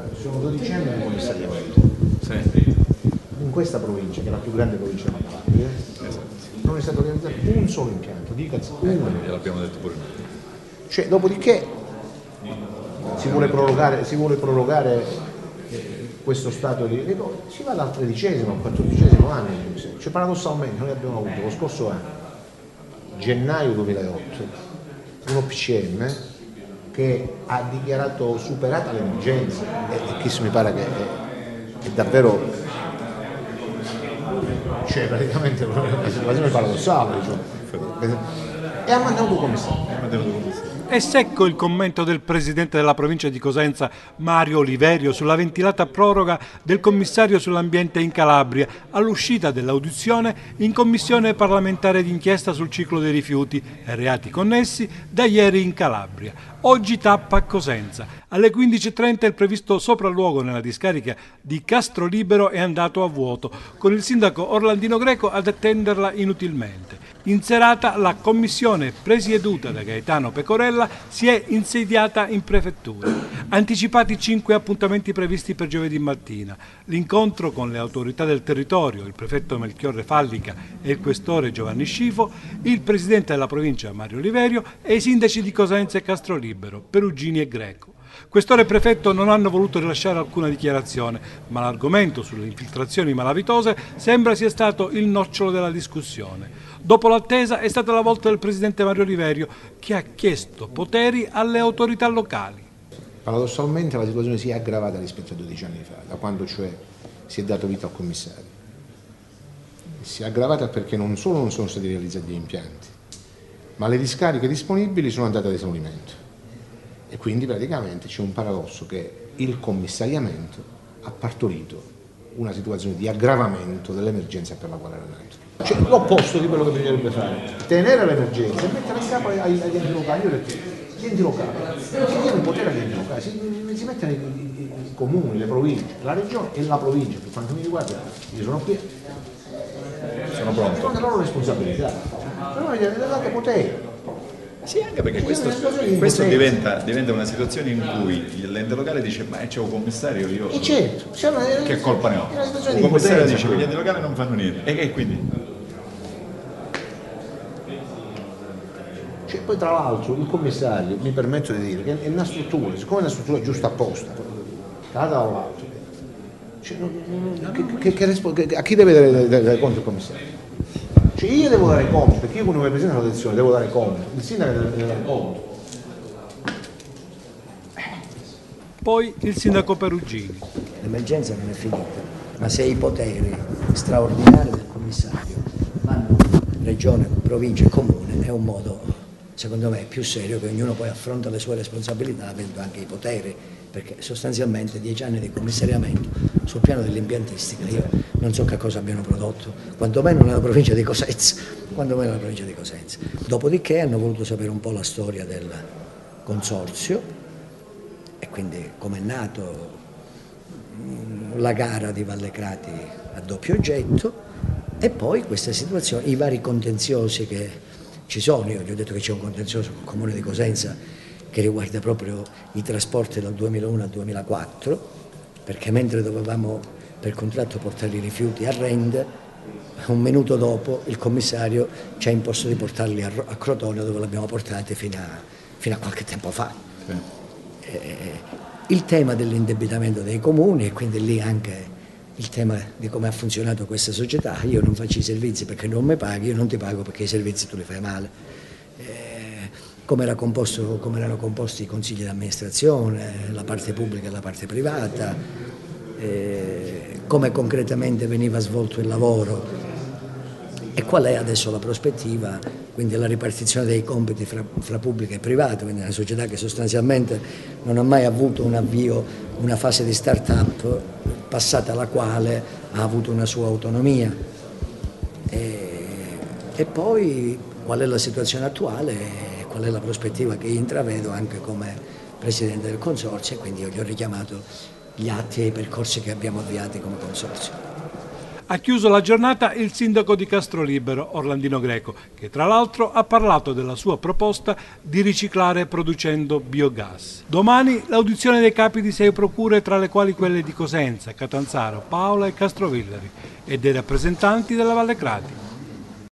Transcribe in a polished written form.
sono 12 anni di commissariamento. Sì. In questa provincia, che è la più grande provincia della Calabria, non è stato realizzato un solo impianto, dicasi uno. L'abbiamo detto pure noi. Cioè, dopodiché si vuole prorogare questo stato di cose, si va al 13° o 14° anno. Cioè, paradossalmente noi abbiamo avuto lo scorso anno, gennaio 2008, un OPCM che ha dichiarato superata l'emergenza e questo mi pare che è davvero, cioè praticamente una situazione paradossale, cioè. E ha mandato un commissario. È secco il commento del presidente della provincia di Cosenza, Mario Oliverio, sulla ventilata proroga del commissario sull'ambiente in Calabria all'uscita dell'audizione in commissione parlamentare d'inchiesta sul ciclo dei rifiuti e reati connessi da ieri in Calabria. Oggi tappa a Cosenza. Alle 15:30 il previsto sopralluogo nella discarica di Castrolibero è andato a vuoto, con il sindaco Orlandino Greco ad attenderla inutilmente. In serata la commissione presieduta da Gaetano Pecorella si è insediata in prefettura. Anticipati 5 appuntamenti previsti per giovedì mattina. L'incontro con le autorità del territorio, il prefetto Melchiorre Fallica e il questore Giovanni Scifo, il presidente della provincia Mario Oliverio e i sindaci di Cosenza e Castrolibero, Perugini e Greco. Questore e prefetto non hanno voluto rilasciare alcuna dichiarazione, ma l'argomento sulle infiltrazioni malavitose sembra sia stato il nocciolo della discussione. Dopo l'attesa è stata la volta del presidente Mario Oliverio, che ha chiesto poteri alle autorità locali. Paradossalmente la situazione si è aggravata rispetto a 12 anni fa, da quando cioè si è dato vita al commissario. Si è aggravata perché non solo non sono stati realizzati gli impianti, ma le discariche disponibili sono andate ad esaurimento. E quindi praticamente c'è un paradosso che il commissariamento ha partorito una situazione di aggravamento dell'emergenza per la quale era nato. Cioè, l'opposto di quello che bisognerebbe fare, tenere l'emergenza e mettere in capo agli enti locali. Io perché gli enti locali, si diano il potere agli enti locali, si mettono i comuni, le province, la regione e la provincia. Per quanto mi riguarda, io sono qui, Sono pronto. sono le loro responsabilità, però gli date potere. Sì, anche perché questo diventa una situazione in cui l'ente locale dice ma c'è un commissario, io E certo, che colpa ne ho? Il commissario dice che gli enti locali non fanno niente e quindi? Cioè, poi tra l'altro il commissario, mi permetto di dire, che è una struttura, siccome è una struttura giusta apposta, data dall'alto, cioè, a chi deve dare conto il commissario? Cioè, io devo dare conto, perché io come presidente della sezione devo dare conto, il sindaco deve dare conto. Poi il sindaco Perugini. L'emergenza non è finita, ma se i poteri straordinari del commissario vanno regione, provincia e comune è un modo, secondo me, più serio, che ognuno poi affronta le sue responsabilità avendo anche i poteri, perché sostanzialmente 10 anni di commissariamento sul piano dell'impiantistica io non so che cosa abbiano prodotto, quantomeno nella provincia di Cosenza, Dopodiché hanno voluto sapere un po' la storia del consorzio e quindi come è nato la gara di Vallecrati a doppio oggetto e poi questa situazione, i vari contenziosi che ci sono. Io gli ho detto che c'è un contenzioso con il Comune di Cosenza che riguarda proprio i trasporti dal 2001 al 2004, perché mentre dovevamo per contratto portare i rifiuti a Rende, un minuto dopo il commissario ci ha imposto di portarli a Crotone, dove li abbiamo portati fino a qualche tempo fa. Sì. Il tema dell'indebitamento dei comuni e quindi lì anche il tema di come ha funzionato questa società. Io non faccio i servizi perché non mi paghi, io non ti pago perché i servizi tu li fai male. Come erano composti i consigli di amministrazione, la parte pubblica e la parte privata, come concretamente veniva svolto il lavoro e qual è adesso la prospettiva, quindi la ripartizione dei compiti fra pubblica e privata, quindi una società che sostanzialmente non ha mai avuto un avvio, una fase di start-up passata la quale ha avuto una sua autonomia. E poi qual è la situazione attuale? Qual è la prospettiva che intravedo anche come Presidente del Consorzio e quindi io gli ho richiamato gli atti e i percorsi che abbiamo avviati come Consorzio. Ha chiuso la giornata il sindaco di Castrolibero, Orlandino Greco, che tra l'altro ha parlato della sua proposta di riciclare producendo biogas. Domani l'audizione dei capi di 6 procure, tra le quali quelle di Cosenza, Catanzaro, Paola e Castrovillari, e dei rappresentanti della Valle Crati.